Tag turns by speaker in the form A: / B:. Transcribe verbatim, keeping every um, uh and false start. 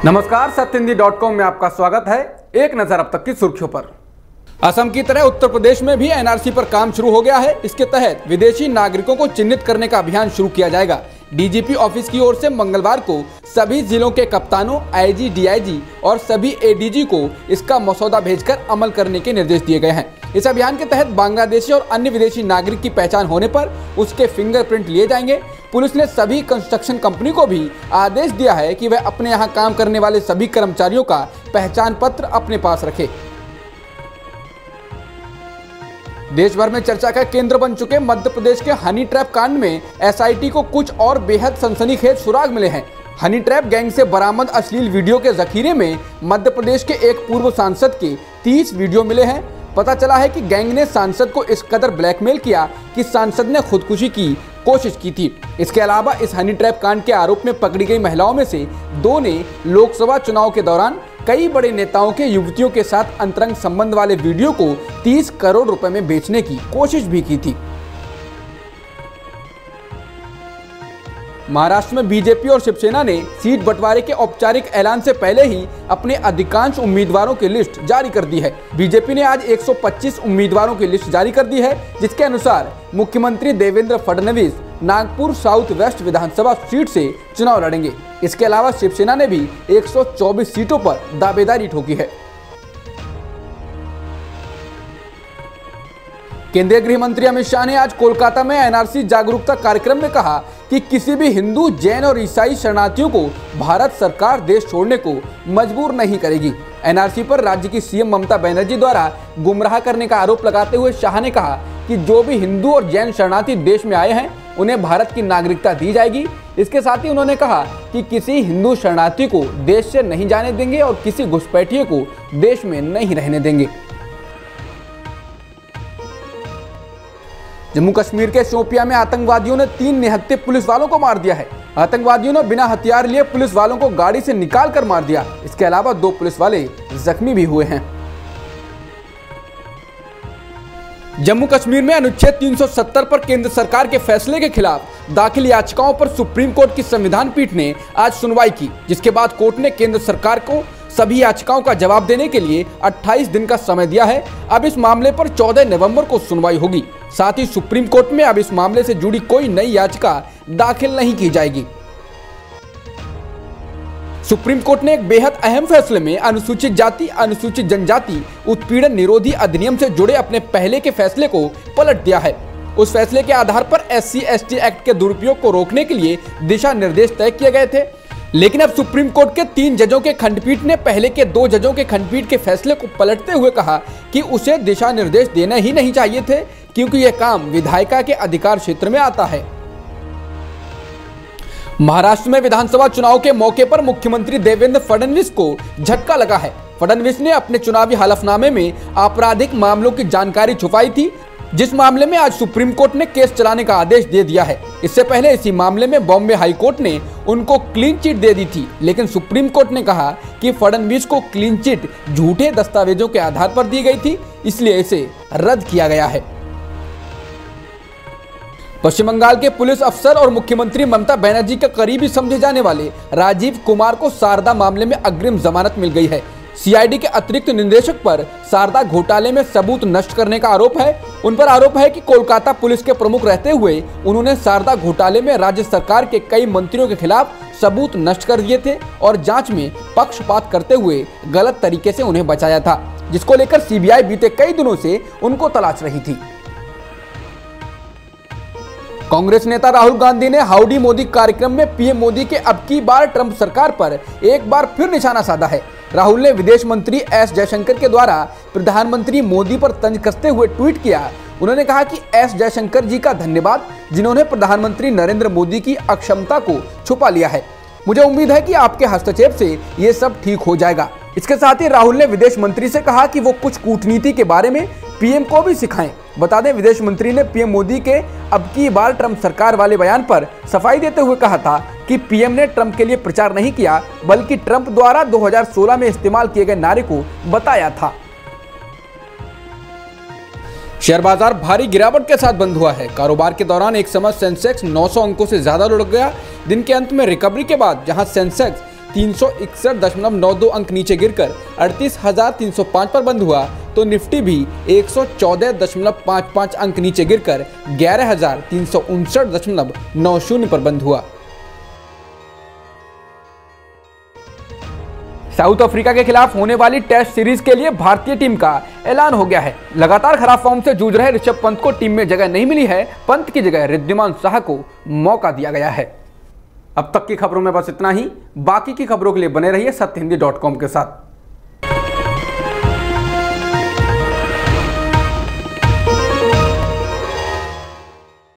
A: नमस्कार, सत्य Hindi dot com में आपका स्वागत है। एक नजर अब तक की सुर्खियों पर। असम की तरह उत्तर प्रदेश में भी एनआरसी पर काम शुरू हो गया है। इसके तहत विदेशी नागरिकों को चिन्हित करने का अभियान शुरू किया जाएगा। डीजीपी ऑफिस की ओर से मंगलवार को सभी जिलों के कप्तानों, आईजी, डीआईजी और सभी एडीजी को इसका मसौदा भेजकर अमल करने के निर्देश दिए गए हैं। इस अभियान के तहत बांग्लादेशी और अन्य विदेशी नागरिक की पहचान होने पर उसके फिंगरप्रिंट लिए जाएंगे। पुलिस ने सभी कंस्ट्रक्शन कंपनी को भी आदेश दिया है कि वह अपने यहाँ काम करने वाले सभी कर्मचारियों का पहचान पत्र अपने पास रखे। देश भर में चर्चा का केंद्र बन चुके मध्य प्रदेश के हनी ट्रैप कांड में एसआईटी को कुछ और बेहद सनसनीखेज सुराग मिले हैं। हनी ट्रैप गैंग से बरामद अश्लील वीडियो के जखीरे में मध्य प्रदेश के एक पूर्व सांसद के तीस वीडियो मिले हैं। पता चला है कि गैंग ने सांसद को इस कदर ब्लैकमेल किया कि सांसद ने खुदकुशी की कोशिश की थी। इसके अलावा इस हनी ट्रैप कांड के आरोप में पकड़ी गई महिलाओं में से दो ने लोकसभा चुनाव के दौरान कई बड़े नेताओं के युवतियों के साथ अंतरंग संबंध वाले वीडियो को तीस करोड़ रुपए में बेचने की कोशिश भी की थी। महाराष्ट्र में बीजेपी और शिवसेना ने सीट बंटवारे के औपचारिक ऐलान से पहले ही अपने अधिकांश उम्मीदवारों की लिस्ट जारी कर दी है। बीजेपी ने आज एक सौ पच्चीस उम्मीदवारों की लिस्ट जारी कर दी है, जिसके अनुसार मुख्यमंत्री देवेंद्र फडणवीस नागपुर साउथ वेस्ट विधानसभा सीट से चुनाव लड़ेंगे। इसके अलावा शिवसेना ने भी एक सौ चौबीस सीटों पर दावेदारी ठोकी है। केंद्रीय गृह मंत्री अमित शाह ने आज कोलकाता में एनआरसी जागरूकता कार्यक्रम में कहा कि किसी भी हिंदू, जैन और ईसाई शरणार्थियों को भारत सरकार देश छोड़ने को मजबूर नहीं करेगी। एनआरसी पर राज्य की सीएम ममता बनर्जी द्वारा गुमराह करने का आरोप लगाते हुए शाह ने कहा कि जो भी हिंदू और जैन शरणार्थी देश में आए हैं उन्हें भारत की नागरिकता दी जाएगी। इसके साथ ही उन्होंने कहा कि किसी हिंदू शरणार्थी को देश से नहीं जाने देंगे और किसी घुसपैठिए को देश में नहीं रहने देंगे। जम्मू कश्मीर के शोपियां में आतंकवादियों ने तीन निहत्थे पुलिस वालों को मार दिया है। आतंकवादियों ने बिना हथियार लिए पुलिस वालों को गाड़ी से निकाल कर मार दिया। इसके अलावा दो पुलिस वाले जख्मी भी हुए हैं। जम्मू कश्मीर में अनुच्छेद तीन सौ सत्तर पर केंद्र सरकार के फैसले के खिलाफ दाखिल याचिकाओं पर सुप्रीम कोर्ट की संविधान पीठ ने आज सुनवाई की, जिसके बाद कोर्ट ने केंद्र सरकार को सभी याचिकाओं का जवाब देने के लिए अट्ठाईस दिन का समय दिया है। अब इस मामले पर चौदह नवंबर को सुनवाई होगी। साथ ही सुप्रीम कोर्ट में अब इस मामले से जुड़ी कोई नई याचिका दाखिल नहीं की जाएगी। सुप्रीम कोर्ट ने एक बेहद अहम फैसले में अनुसूचित जाति, अनुसूचित जनजाति उत्पीड़न निरोधी अधिनियम से जुड़े अपने पहले के फैसले को पलट दिया है। उस फैसले के आधार पर S C S T act के दुरुपयोग को रोकने के लिए दिशा निर्देश तय किए गए थे, लेकिन अब सुप्रीम कोर्ट के तीन जजों के खंडपीठ ने पहले के दो जजों के खंडपीठ के फैसले को पलटते हुए कहा कि उसे दिशा निर्देश देने ही नहीं चाहिए थे, क्योंकि यह काम विधायिका के अधिकार क्षेत्र में आता है। महाराष्ट्र में विधानसभा चुनाव के मौके पर मुख्यमंत्री देवेंद्र फडणवीस को झटका लगा है। फडणवीस ने अपने चुनावी हलफनामे में आपराधिक मामलों की जानकारी छुपाई थी, जिस मामले में आज सुप्रीम कोर्ट ने केस चलाने का आदेश दे दिया है। इससे पहले इसी मामले में बॉम्बे हाई कोर्ट ने उनको क्लीन चिट दे दी थी, लेकिन सुप्रीम कोर्ट ने कहा कि फडणवीस को क्लीन चिट झूठे दस्तावेजों के आधार पर दी गई थी, इसलिए इसे रद्द किया गया है। पश्चिम बंगाल के पुलिस अफसर और मुख्यमंत्री ममता बनर्जी के करीबी समझे जाने वाले राजीव कुमार को शारदा मामले में अग्रिम जमानत मिल गई है। सीआईडी के अतिरिक्त निदेशक पर शारदा घोटाले में सबूत नष्ट करने का आरोप है। उन पर आरोप है कि कोलकाता पुलिस के प्रमुख रहते हुए उन्होंने शारदा घोटाले में राज्य सरकार के कई मंत्रियों के खिलाफ सबूत नष्ट कर दिए थे और जांच में पक्षपात करते हुए गलत तरीके से उन्हें बचाया था, जिसको लेकर सीबीआई बीते कई दिनों से उनको तलाश रही थी। कांग्रेस नेता राहुल गांधी ने हाउडी मोदी कार्यक्रम में पीएम मोदी के अब की बार ट्रंप सरकार पर एक बार फिर निशाना साधा है। राहुल ने विदेश मंत्री एस जयशंकर के द्वारा प्रधानमंत्री मोदी पर तंज कसते हुए ट्वीट किया। उन्होंने कहा कि एस जयशंकर जी का धन्यवाद, जिन्होंने प्रधानमंत्री नरेंद्र मोदी की अक्षमता को छुपा लिया है। मुझे उम्मीद है कि आपके हस्तक्षेप से ये सब ठीक हो जाएगा। इसके साथ ही राहुल ने विदेश मंत्री से कहा कि वो कुछ कूटनीति के बारे में पीएम को भी सिखाएं। बता दें, विदेश मंत्री ने पीएम मोदी के अब की बार ट्रंप सरकार वाले बयान पर सफाई देते हुए कहा था कि पीएम ने ट्रंप के लिए प्रचार नहीं किया, बल्कि ट्रंप द्वारा दो हज़ार सोलह में इस्तेमाल किए गए नारे को बताया था। शेयर बाजार भारी गिरावट के साथ बंद हुआ है। कारोबार के दौरान एक समय सेंसेक्स नौ सौ अंकों से ज्यादा लुढ़क गया। दिन के अंत में रिकवरी के बाद जहां सेंसेक्स तीन सौ इकसठ दशमलव नौ दो अंक नीचे गिरकर अड़तीस हजार तीन सौ पाँच पर बंद हुआ, तो निफ्टी भी एक सौ चौदह दशमलव पाँच पाँच अंक नीचे गिरकर ग्यारह हजार तीन सौ उनसठ दशमलव नौ शून्य पर बंद हुआ। साउथ अफ्रीका के खिलाफ होने वाली टेस्ट सीरीज के लिए भारतीय टीम का ऐलान हो गया है। लगातार खराब फॉर्म से जूझ रहे ऋषभ पंत को टीम में जगह नहीं मिली है। पंत की जगह रिद्धिमान साहा को मौका दिया गया है। अब तक की खबरों में बस इतना ही। बाकी की खबरों के लिए बने रहिए सत्य हिंदी डॉट कॉम के साथ।